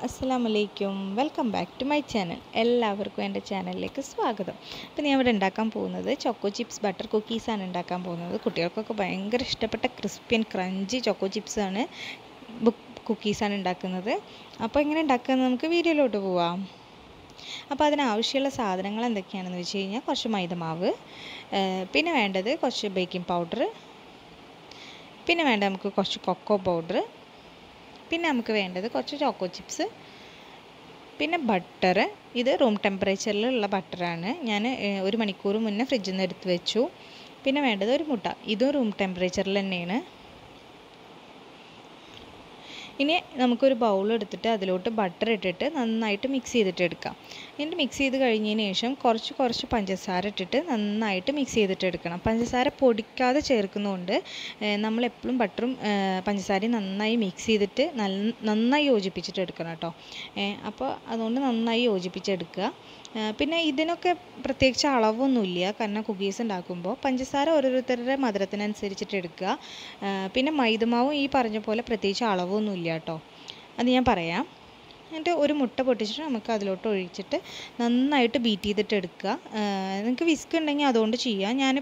Assalamualaikum. Welcome back to my channel. എല്ലാവർക്കും എൻ്റെ ചാനലിലേക്ക് സ്വാഗതം. അപ്പോൾ ഞാൻ ഇവിടെ ഉണ്ടാക്കാൻ പോകുന്നത് ചോക്കോ ചിപ്സ് ബട്ടർ കുക്കീസ് ആണ് ഉണ്ടാക്കാൻ പോകുന്നത്. കുട്ടികൾക്കൊക്കെ ഭയങ്കര ഇഷ്ടപ്പെട്ട crispy and crunchy choco chips ആണ് കുക്കീസ് ആണ് ഉണ്ടാക്കുന്നത്. അപ്പോൾ എങ്ങനെ ഉണ്ടാക്കുന്നത് നമുക്ക് വീഡിയോയിലോട്ട് പോവാം. അപ്പോൾ അതിനാവശ്യമുള്ള സാധനങ്ങൾ എന്തൊക്കെയാണെന്ന് വെച്ച് കഴിഞ്ഞാൽ കുറച്ച് മൈദമാവ്, പിന്നെ വേണ്ടത് കുറച്ച് ബേക്കിംഗ് പൗഡർ, പിന്നെ വേണ്ടത് നമുക്ക് കുറച്ച് കൊക്കോ പൗഡർ, പിന്നെ നമുക്ക് വേണ്ടത് കുറച്ച് ചോക്കോ ചിപ്സ്, പിന്നെ ബട്ടർ. ഇത് റൂം ടെമ്പറേച്ചറിലുള്ള ബട്ടറാണ്. ഞാൻ 1 മണിക്കൂർ മുന്നേ ഫ്രിഡ്ജിൽ നിന്ന് എടുത്ത് വെച്ചു. പിന്നെ വേണ്ടത് ഒരു മുട്ട, ഇതും റൂം ടെമ്പറേച്ചറിൽ തന്നെയാണ്. ഇനി നമുക്കൊരു ബൗൾ എടുത്തിട്ട് അതിലോട്ട് ബട്ടർ ഇട്ടിട്ട് നന്നായിട്ട് മിക്സ് ചെയ്തിട്ട് എടുക്കാം. എന്നിട്ട് മിക്സ് ചെയ്ത് കഴിഞ്ഞതിന് ശേഷം കുറച്ച് പഞ്ചസാര ഇട്ടിട്ട് നന്നായിട്ട് മിക്സ് ചെയ്തിട്ട് എടുക്കണം. പഞ്ചസാര പൊടിക്കാതെ ചേർക്കുന്നതുകൊണ്ട് നമ്മളെപ്പോഴും ബട്ടറും പഞ്ചസാരയും നന്നായി മിക്സ് ചെയ്തിട്ട് നന്നായി യോജിപ്പിച്ചിട്ട് എടുക്കണം കേട്ടോ. അപ്പോൾ അതുകൊണ്ട് നന്നായി യോജിപ്പിച്ചെടുക്കുക. പിന്നെ ഇതിനൊക്കെ പ്രത്യേകിച്ച് അളവൊന്നുമില്ല, കാരണം കുക്കീസ് ഉണ്ടാക്കുമ്പോൾ പഞ്ചസാര ഓരോരുത്തരുടെ മധുരത്തിനനുസരിച്ചിട്ട് എടുക്കുക. പിന്നെ മൈദമാവും ഈ പറഞ്ഞ പോലെ പ്രത്യേകിച്ച് അളവൊന്നുമില്ല കേട്ടോ, അത് ഞാൻ പറയാം. എന്നിട്ട് ഒരു മുട്ട പൊട്ടിച്ചിട്ട് നമുക്ക് അതിലോട്ട് ഒഴിച്ചിട്ട് നന്നായിട്ട് ബീറ്റ് ചെയ്തിട്ട് എടുക്കുക. നിങ്ങൾക്ക് വിസ്ക് ഉണ്ടെങ്കിൽ അതുകൊണ്ട് ചെയ്യാം.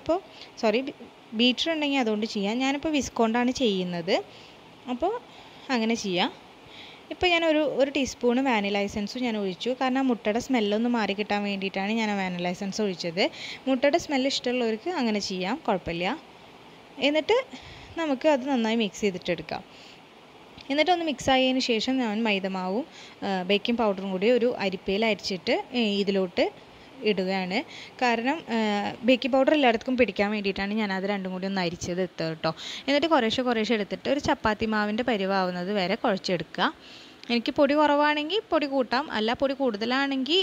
ബീറ്റർ ഉണ്ടെങ്കിൽ അതുകൊണ്ട് ചെയ്യാം. ഞാനിപ്പോൾ വിസ്ക് കൊണ്ടാണ് ചെയ്യുന്നത്, അപ്പോൾ അങ്ങനെ ചെയ്യാം. ഇപ്പോൾ ഞാൻ ഒരു ടീസ്പൂണ് വാനില എസൻസും ഞാൻ ഒഴിച്ചു, കാരണം മുട്ടയുടെ സ്മെല്ലൊന്ന് മാറി കിട്ടാൻ വേണ്ടിയിട്ടാണ് ഞാൻ വാനില എസൻസ് ഒഴിച്ചത്. മുട്ടയുടെ സ്മെല്ല് ഇഷ്ടമുള്ളവർക്ക് അങ്ങനെ ചെയ്യാം, കുഴപ്പമില്ല. എന്നിട്ട് നമുക്ക് അത് നന്നായി മിക്സ് ചെയ്തിട്ടെടുക്കാം. എന്നിട്ടൊന്ന് മിക്സ് ആയതിന് ശേഷം ഞാൻ മൈദമാവും ബേക്കിംഗ് പൗഡറും കൂടി ഒരു അരിപ്പയിൽ അരിച്ചിട്ട് ഇതിലോട്ട് ഇടുകയാണ്. കാരണം ബേക്കിംഗ് പൗഡർ എല്ലായിടത്തും പിടിക്കാൻ വേണ്ടിയിട്ടാണ് ഞാൻ അത് രണ്ടും കൂടി ഒന്ന് അരിച്ചത് കേട്ടോ. എന്നിട്ട് കുറേശ്ശെ എടുത്തിട്ട് ഒരു ചപ്പാത്തി മാവിൻ്റെ പരിവാവുന്നത് വരെ കുഴച്ചെടുക്കുക. എനിക്ക് പൊടി കുറവാണെങ്കിൽ പൊടി കൂട്ടാം, അല്ല പൊടി കൂടുതലാണെങ്കിൽ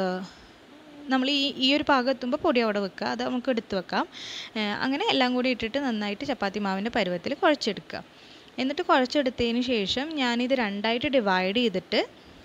നമ്മൾ ഈ ഒരു പാകം എത്തുമ്പോൾ പൊടി അവിടെ വെക്കുക, അത് നമുക്ക് എടുത്ത് വെക്കാം. അങ്ങനെ എല്ലാം കൂടി ഇട്ടിട്ട് നന്നായിട്ട് ചപ്പാത്തി മാവിൻ്റെ പരുവത്തിൽ കുഴച്ചെടുക്കുക. എന്നിട്ട് കുഴച്ചെടുത്തതിന് ശേഷം ഞാനിത് രണ്ടായിട്ട് ഡിവൈഡ് ചെയ്തിട്ട്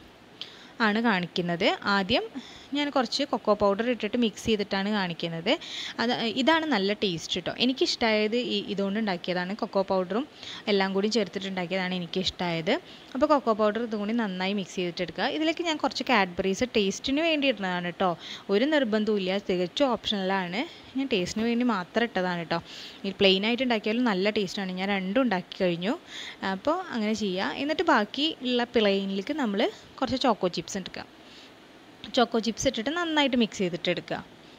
ആണ് കാണിക്കുന്നത്. ആദ്യം ഞാൻ കുറച്ച് കൊക്കോ പൗഡർ ഇട്ടിട്ട് മിക്സ് ചെയ്തിട്ടാണ് കാണിക്കുന്നത്. ഇതാണ് നല്ല ടേസ്റ്റ് കേട്ടോ. എനിക്കിഷ്ടമായത് ഇതുകൊണ്ട് ഉണ്ടാക്കിയതാണ്. കൊക്കോ പൗഡറും എല്ലാം കൂടി ചേർത്തിട്ടുണ്ടാക്കിയതാണ് എനിക്കിഷ്ടമായത്. അപ്പോൾ കൊക്കോ പൗഡർ ഇതും കൂടി നന്നായി മിക്സ് ചെയ്തിട്ടെടുക്കുക. ഇതിലേക്ക് ഞാൻ കുറച്ച് കാഡ്ബറീസ് ടേസ്റ്റിന് വേണ്ടി ഇടുന്നതാണ് കേട്ടോ, ഒരു നിർബന്ധമില്ല, തികച്ചും ഓപ്ഷണലാണ്. ഞാൻ ടേസ്റ്റിന് വേണ്ടി മാത്രം ഇട്ടതാണ് കേട്ടോ. ഈ പ്ലെയിൻ ആയിട്ട് ഉണ്ടാക്കിയാലും നല്ല ടേസ്റ്റാണ്. ഞാൻ രണ്ടും ഉണ്ടാക്കി കഴിഞ്ഞു. അപ്പോൾ അങ്ങനെ ചെയ്യുക. എന്നിട്ട് ബാക്കി ഉള്ള പ്ലെയിനിലേക്ക് നമ്മൾ കുറച്ച് ചോക്കോ ചിപ്സ് എടുക്കുക. ചോക്കോ ചിപ്സ് ഇട്ടിട്ട് നന്നായിട്ട് മിക്സ് ചെയ്തിട്ടെടുക്കുക.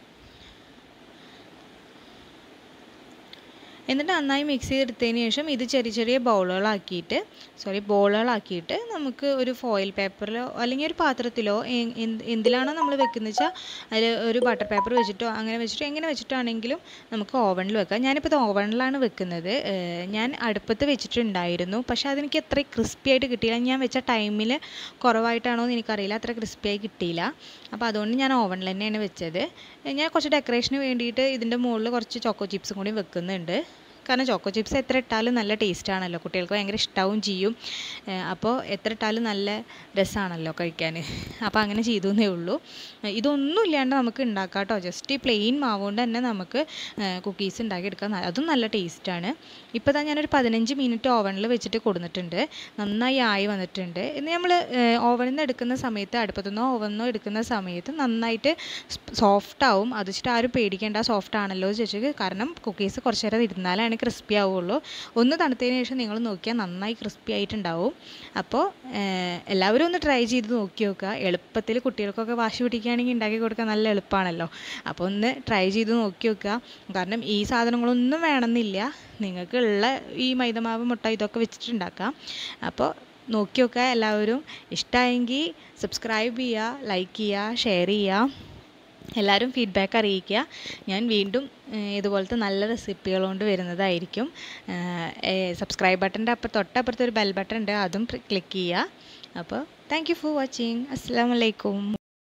എന്നിട്ട് നന്നായി മിക്സ് ചെയ്തെടുത്തതിന് ശേഷം ഇത് ചെറിയ ബോളുകളാക്കിയിട്ട് നമുക്ക് ഒരു ഫോയിൽ പേപ്പറിലോ അല്ലെങ്കിൽ ഒരു പാത്രത്തിലോ എന്തിലാണോ നമ്മൾ വെക്കുന്നത് വെച്ചാൽ അതിൽ ഒരു ബട്ടർ പേപ്പർ വെച്ചിട്ടോ എങ്ങനെ വെച്ചിട്ടാണെങ്കിലും നമുക്ക് ഓവനിൽ വെക്കാം. ഞാനിപ്പോൾ ഇത് ഓവനിലാണ് വെക്കുന്നത്. ഞാൻ അടുപ്പത്ത് വെച്ചിട്ടുണ്ടായിരുന്നു, പക്ഷേ അതെനിക്ക് അത്ര ക്രിസ്പി ആയിട്ട് കിട്ടിയില്ല. ഞാൻ വെച്ച ടൈമിൽ കുറവായിട്ടാണോ എന്ന് എനിക്കറിയില്ല, അത്ര ക്രിസ്പിയായി കിട്ടിയില്ല. അപ്പോൾ അതുകൊണ്ട് ഞാൻ ഓവനിൽ തന്നെയാണ് വെച്ചത്. ഞാൻ കുറച്ച് ഡെക്കറേഷന് വേണ്ടിയിട്ട് ഇതിൻ്റെ മുകളിൽ കുറച്ച് ചോക്കോ ചിപ്സും കൂടി വെക്കുന്നുണ്ട്. കാരണം ചോക്കോ ചിപ്സ് എത്ര ഇട്ടാലും നല്ല ടേസ്റ്റാണല്ലോ, കുട്ടികൾക്ക് ഭയങ്കര ഇഷ്ടമാവും ചെയ്യും. അപ്പോൾ എത്ര ഇട്ടാലും നല്ല രസമാണല്ലോ കഴിക്കാൻ. അപ്പോൾ അങ്ങനെ ചെയ്തു എന്നേ ഉള്ളൂ. ഇതൊന്നും ഇല്ലാണ്ട് നമുക്ക് ഉണ്ടാക്കാം കേട്ടോ. ജസ്റ്റ് ഈ പ്ലെയിൻ മാവുകൊണ്ട് തന്നെ നമുക്ക് കുക്കീസ് ഉണ്ടാക്കിയെടുക്കാം, അതും നല്ല ടേസ്റ്റാണ്. ഇപ്പോൾ തന്നെ ഞാനൊരു 15 മിനിറ്റ് ഓവനിൽ വെച്ചിട്ട് കൊടുത്തിട്ടുണ്ട്. നന്നായി ആയി വന്നിട്ടുണ്ട്. ഇന്ന് നമ്മൾ ഓവനിൽ നിന്ന് എടുക്കുന്ന സമയത്ത്, അടുപ്പത്തുനിന്നോ ഓവനിന്നോ എടുക്കുന്ന സമയത്ത് നന്നായിട്ട് സോഫ്റ്റ് ആവും. അത് വെച്ചിട്ട് ആരും പേടിക്കേണ്ട, സോഫ്റ്റ് ആണല്ലോ എന്ന് ചോദിച്ചത്. കാരണം കുക്കീസ് കുറച്ച് നേരം ഇരുന്നാലാണ് ക്രിസ്പി ആവുള്ളൂ. ഒന്ന് തണുത്തതിന് ശേഷം നിങ്ങൾ നോക്കിയാൽ നന്നായി ക്രിസ്പി ആയിട്ടുണ്ടാവും. അപ്പോൾ എല്ലാവരും ഒന്ന് ട്രൈ ചെയ്ത് നോക്കി നോക്കുക. എളുപ്പത്തിൽ കുട്ടികൾക്കൊക്കെ വാശി പിടിക്കുകയാണെങ്കിൽ ഉണ്ടാക്കി കൊടുക്കാൻ നല്ല എളുപ്പമാണല്ലോ. അപ്പോൾ ഒന്ന് ട്രൈ ചെയ്ത് നോക്കി നോക്കുക. കാരണം ഈ സാധനങ്ങളൊന്നും വേണമെന്നില്ല, നിങ്ങൾക്കുള്ള ഈ മൈദമാവ്, മുട്ട ഇതൊക്കെ വെച്ചിട്ടുണ്ടാക്കാം. അപ്പോൾ നോക്കി നോക്കുക എല്ലാവരും. ഇഷ്ടമായെങ്കിൽ സബ്സ്ക്രൈബ് ചെയ്യുക, ലൈക്ക് ചെയ്യുക, ഷെയർ ചെയ്യുക. എല്ലാവരും ഫീഡ്ബാക്ക് അറിയിക്കുക. ഞാൻ വീണ്ടും ഇതുപോലത്തെ നല്ല റെസിപ്പികൾ കൊണ്ട് വരുന്നതായിരിക്കും. സബ്സ്ക്രൈബ് ബട്ടൻ്റെ തൊട്ടപ്പുറത്ത് ഒരു ബെൽ ബട്ടൺ ഉണ്ട്, അതും ക്ലിക്ക് ചെയ്യുക. അപ്പോൾ താങ്ക് യു ഫോർ വാച്ചിങ്. അസ്സലാമു അലൈക്കും.